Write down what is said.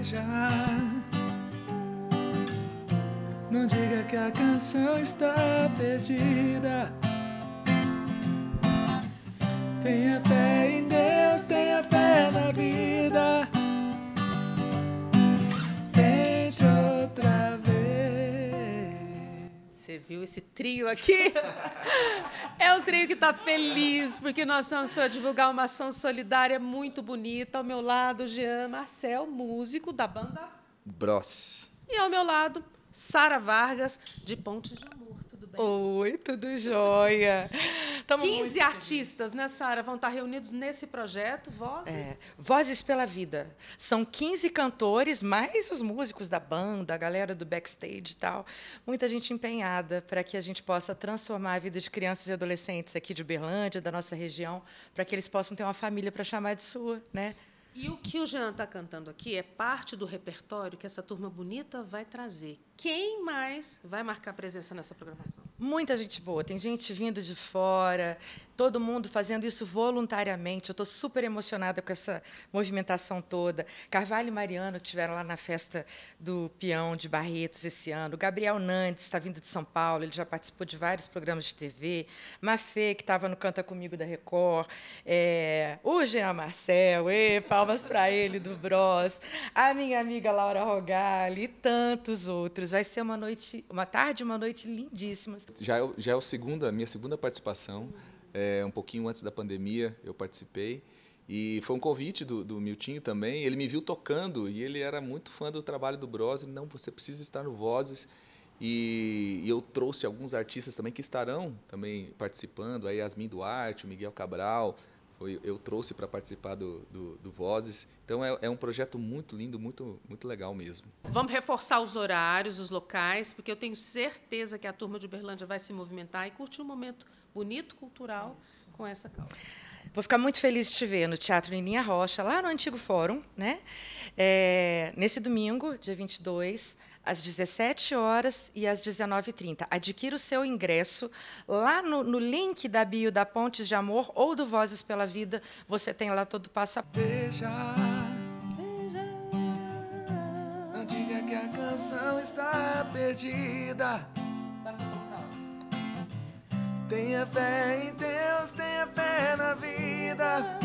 Veja, não diga que a canção está perdida. Tenha fé em Deus, tenha fé na vida. Tente outra vez. Você viu esse trio aqui? É um trio que está feliz, porque nós estamos para divulgar uma ação solidária muito bonita. Ao meu lado, Jean Marcel, músico da banda Bros. E ao meu lado, Sara Vargas, de Pontes de Amor. Tudo bem? Oi, tudo jóia. 15 artistas, né, Sara, vão estar reunidos nesse projeto, Vozes? Vozes pela Vida. São 15 cantores, mais os músicos da banda, a galera do backstage e tal. Muita gente empenhada para que a gente possa transformar a vida de crianças e adolescentes aqui de Uberlândia, da nossa região, para que eles possam ter uma família para chamar de sua, né? E o que o Jean está cantando aqui é parte do repertório que essa turma bonita vai trazer. Quem mais vai marcar presença nessa programação? Muita gente boa. Tem gente vindo de fora, todo mundo fazendo isso voluntariamente. Eu estou super emocionada com essa movimentação toda. Carvalho e Mariano, que estiveram lá na festa do Peão de Barretos esse ano. Gabriel Nandes está vindo de São Paulo, ele já participou de vários programas de TV. Mafê, que estava no Canta Comigo da Record. O Jean Marcel, palmas para ele, do Bros. A minha amiga Laura Rogali e tantos outros. Vai ser uma noite, uma tarde e uma noite lindíssimas. Já é a minha segunda participação. Um pouquinho antes da pandemia eu participei. E foi um convite do Miltinho também. Ele me viu tocando e ele era muito fã do trabalho do Bros. Ele, não, você precisa estar no Vozes. E eu trouxe alguns artistas também que estarão também participando. A Yasmin Duarte, o Miguel Cabral. Eu trouxe para participar do Vozes. Então, é um projeto muito lindo, muito, muito legal mesmo. Vamos reforçar os horários, os locais, porque eu tenho certeza que a turma de Uberlândia vai se movimentar e curtir um momento bonito, cultural, com essa causa. Vou ficar muito feliz de te ver no Teatro Nininha Rocha, lá no antigo Fórum, né? Nesse domingo, dia 22, às 17 horas e às 19h30. Adquira o seu ingresso lá no link da bio da Pontes de Amor ou do Vozes pela Vida. Você tem lá todo o passo a passo. Veja, não diga que a canção está perdida. Tenha fé em Deus, tenha fé na vida.